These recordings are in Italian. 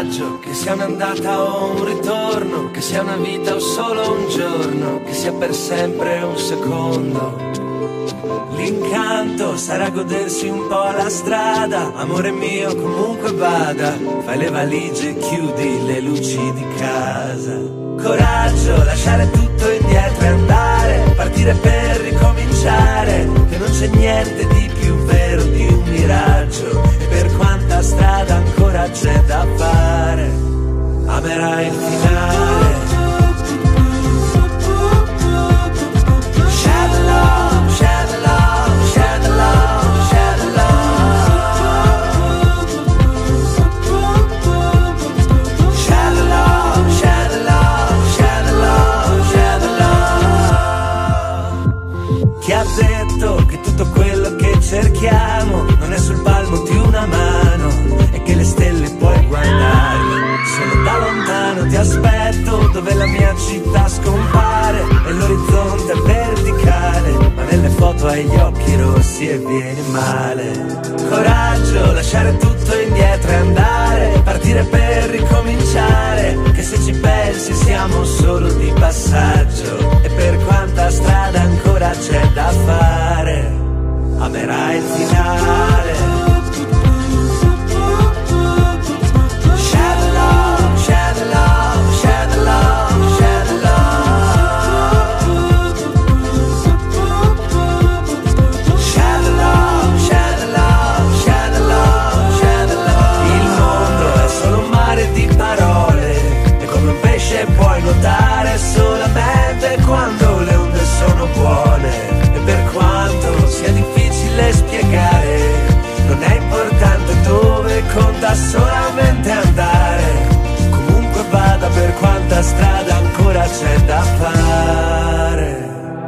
viaggio, che sia un'andata o un ritorno, che sia una vita o solo un giorno, che sia per sempre un secondo. L'incanto sarà godersi un po' la strada, amore mio comunque vada, fai le valigie e chiudi le luci di casa. Coraggio, lasciare tutto indietro e andare, partire per ricominciare, che non c'è niente di più vero di un miraggio, e per quanta strada ancora c'è da fare, amerai il finale. Share the love, share the love, share the love, share the love. Share the love, share the love, share the love, share the love. Chi ha detto che tutto quello che cerchiamo non è sul palmo di una mano e che le stelle puoi guardare solo da lontano? Ti aspetto dove la mia città scompare e l'orizzonte è verticale, ma nelle foto hai gli occhi rossi e vieni male. Coraggio, lasciare tutto indietro e andare, partire per ricominciare, che se ci pensi siamo solo di passaggio, e per quanta strada ancora c'è da fare, amerai il finale. Puoi nuotare solamente quando le onde sono buone, e per quanto sia difficile spiegare, non è importante dove, conta solamente andare. Comunque vada, per quanta strada ancora c'è da fare.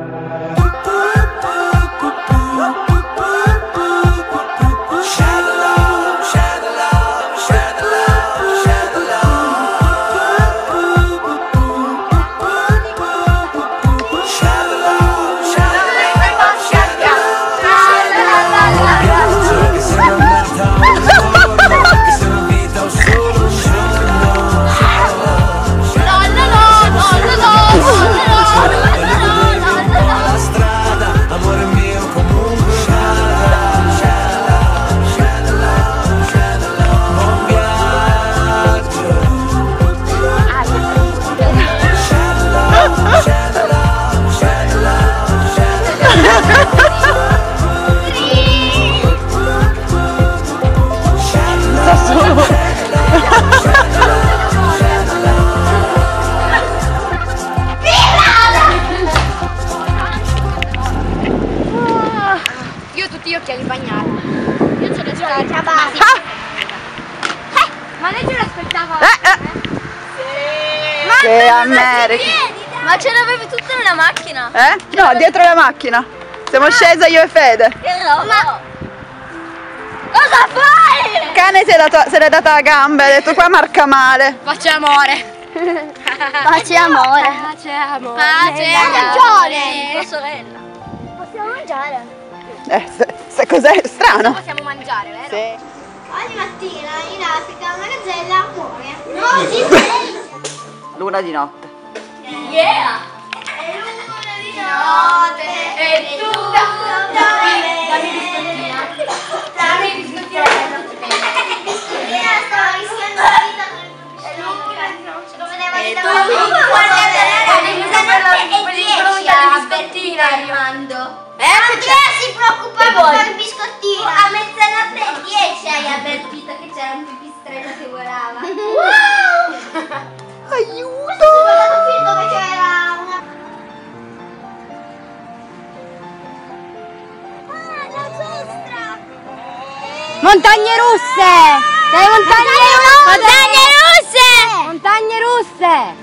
Io ho tutti gli occhiali bagnati. Io ce l'ho già. Ma lei ce l'aspettava? Sì, America. Ma ce l'avevi tutta nella macchina? No, dietro la macchina. Siamo scese io e Fede. Ma cosa fai? Il cane se l'è data a gambe, ha detto qua marca male. Faccia amore. Pace e amore. Pace amore. Pace e amore. Tua sorella. Possiamo mangiare? Se cos'è? Strano. Possiamo mangiare, vero? Sì. Ogni mattina in Africa una gazzella muore. No, di Luna di notte. Yeah! È luna di notte E tu dammi biscottina. Dammi biscottina. Io stavo rischiando la vita con il pulcino. Lo vedeva di davanti. Andrea si preoccupa per il biscottino. A mezzanotte e 10 hai avvertito che c'era un pipistrello che volava. Wow! Aiuto! Dove c'era una... la giostra! Montagne russe! Dai, montagne russe! Montagne russe! Montagne russe!